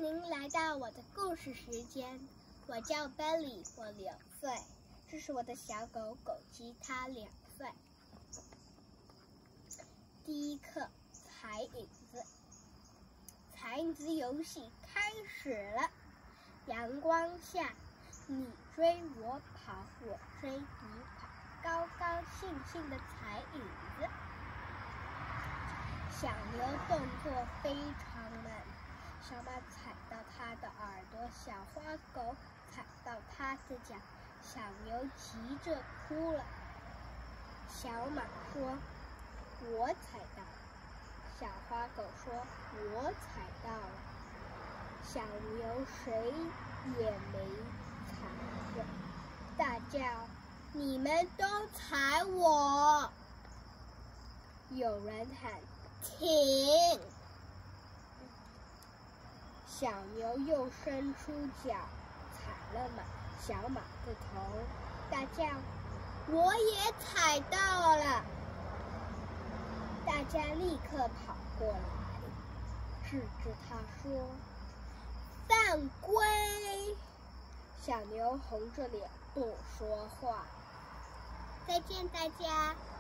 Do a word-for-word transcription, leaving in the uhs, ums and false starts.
您来到我的故事时间。我叫 Belley， 我两岁。这是我的小狗狗鸡，它两岁。第一课，踩影子。踩影子游戏开始了。阳光下，你追我跑，我追你跑，高高兴兴地踩影子。小牛动作非常慢，小马踩到它的耳朵，小花狗踩到它的脚，小牛急着哭了。小马说：“我踩到了。”小花狗说：“我踩到了。”小牛谁也没踩着，大叫：“你们都踩我！”有人喊：“停！”小牛又伸出脚踩了马小马的头，大叫：“我也踩到了！”大家立刻跑过来，制止他说：“犯规！”小牛红着脸不说话。再见，大家。